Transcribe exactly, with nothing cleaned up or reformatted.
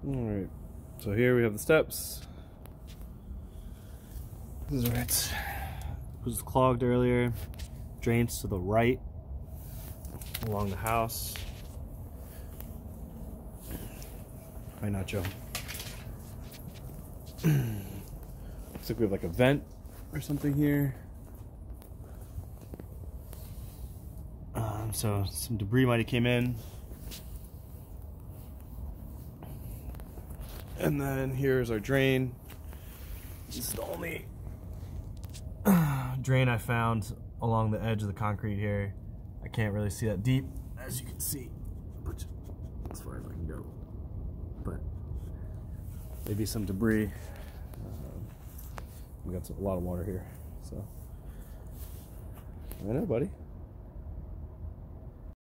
Alright, so here we have the steps. This is where it was clogged earlier. Drains to the right along the house. Why not, Joe? Looks like we have like a vent or something here. Um, so some debris might have came in. And then here's our drain. This is the only drain I found along the edge of the concrete here. I can't really see that deep, as you can see, which, as far as I can go. But maybe some debris. Um, we got some, a lot of water here, so I don't know, buddy.